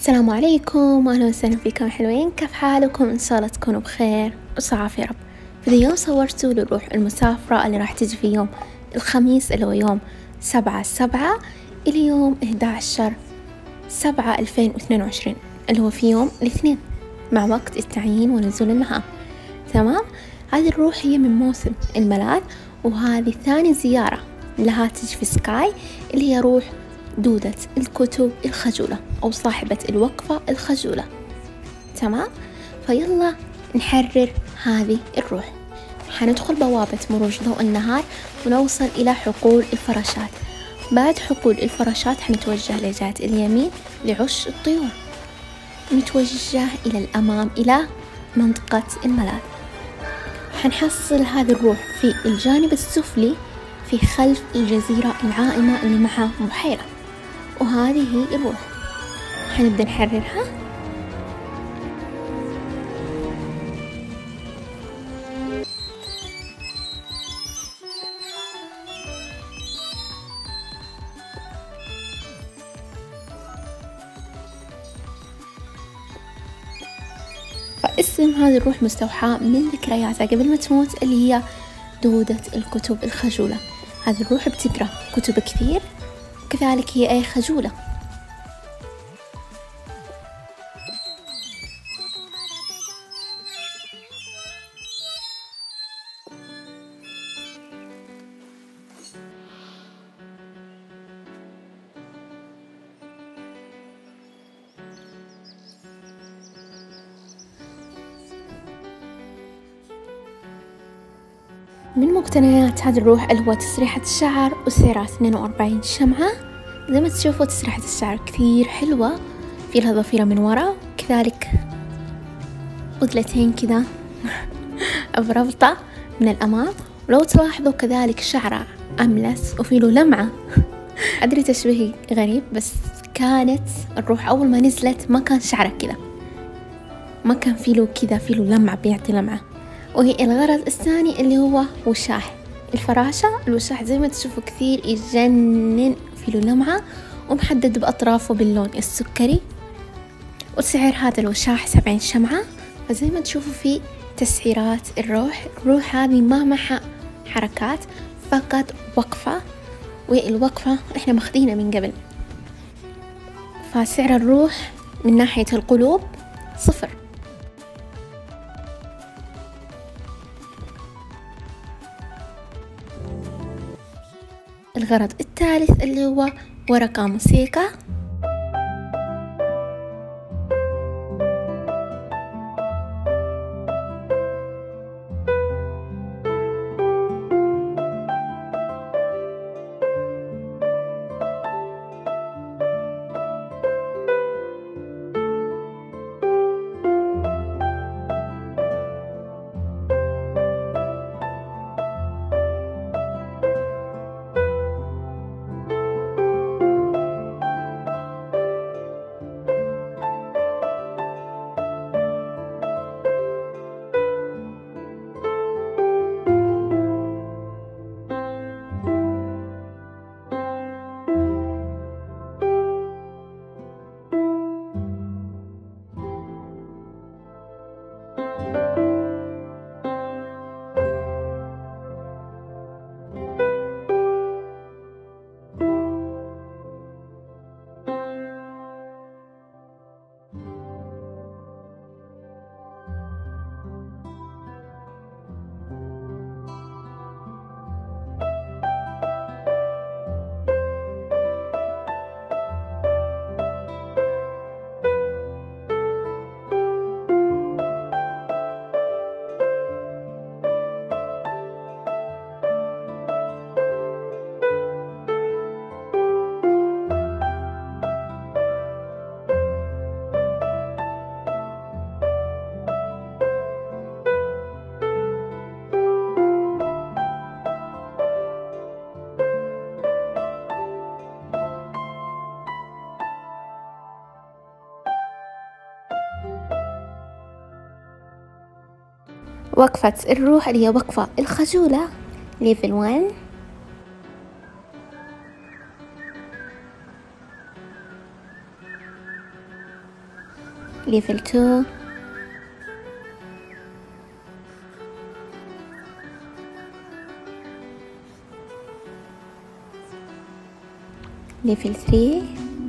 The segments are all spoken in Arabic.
السلام عليكم، أهلا وسهلا فيكم حلوين. كيف حالكم؟ إن شاء الله تكونوا بخير وصعاف يا رب. في اليوم صورتوا للروح المسافرة اللي راح تجي في يوم الخميس اللي هو يوم 7/7 إلى يوم 11/7/2022 اللي هو في يوم الاثنين مع وقت التعيين ونزول النهار. تمام. هذه الروح هي من موسم الملاذ، وهذه ثاني زيارة لها تجي في سكاي اللي هي روح دودة الكتب الخجولة أو صاحبة الوقفة الخجولة. تمام. فيلا نحرر هذه الروح. حندخل بوابة مروج ضوء النهار ونوصل إلى حقول الفراشات. بعد حقول الفراشات حنتوجه لجهة اليمين لعش الطيور، نتوجه إلى الأمام إلى منطقة الملاذ. حنحصل هذه الروح في الجانب السفلي في خلف الجزيرة العائمة اللي معها بحيرة، وهذه هي الروح. حنبدأ نحررها. فاسم هذه الروح مستوحاة من ذكرياتها قبل ما تموت اللي هي دودة الكتب الخجولة. هذه الروح بتقرأ كتب كثير، كذلك هي أي خجولة. من مقتنيات هذه الروح اللي هو تسريحة الشعر وسعرها 42 شمعة. زي ما تشوفوا تسريحة الشعر كثير حلوة، في لها ضفيرة من وراء، كذلك غدلتين كذا بربطة من الأمام. ولو تلاحظوا كذلك شعرها أملس وفي له لمعة أدري تشبيه غريب، بس كانت الروح أول ما نزلت ما كان شعرها كذا، ما كان في له كذا، في له لمعة بيعطي لمعة. وهي الغرض الثاني اللي هو وشاح الفراشة. الوشاح زي ما تشوفوا كثير يجنن، في له لمعة ومحدد بأطرافه باللون السكري. وسعر هذا الوشاح 70 شمعة. وزي ما تشوفوا في تسعيرات الروح هذه ما معها حركات، فقط وقفة، والوقفة احنا ماخدينها من قبل. فسعر الروح من ناحية القلوب 0. الغرض الثالث اللي هو ورقة موسيقى. وقفة الروح اللي هي وقفة الخجولة ليفل 1. ليفل 2، ليفل 3،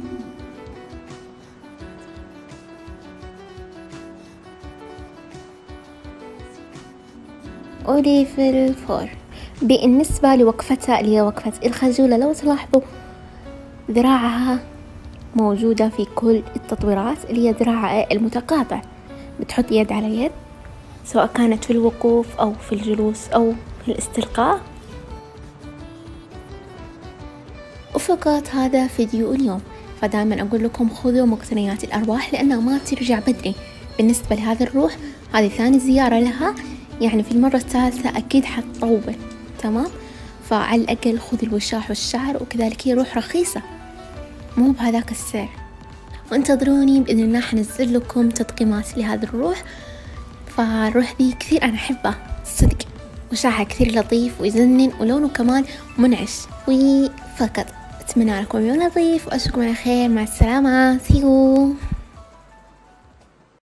وليفل 4. بالنسبة لوقفتها اللي هي وقفة الخجولة، لو تلاحظوا ذراعها موجودة في كل التطويرات اللي هي ذراع المتقاطع، بتحط يد على يد سواء كانت في الوقوف أو في الجلوس أو في الاستلقاء. وفقط هذا فيديو اليوم، فدائما أقول لكم خذوا مقتنيات الأرواح لأنها ما ترجع بدري. بالنسبة لهذا الروح هذه ثاني زيارة لها، يعني في المرة الثالثة أكيد حتطول، تمام؟ فعلى الأقل خذي الوشاح والشعر، وكذلك هي روح رخيصة مو بهذاك السعر. وانتظروني بإذن الله حنزل لكم تطقيمات لهذا الروح. فالروح ذي كثير أنا أحبه صدق، وشعرها كثير لطيف ويزنن ولونه كمان منعش. وفقط أتمنى لكم يوم لطيف وأشوفكم على خير، مع السلامة، سيو.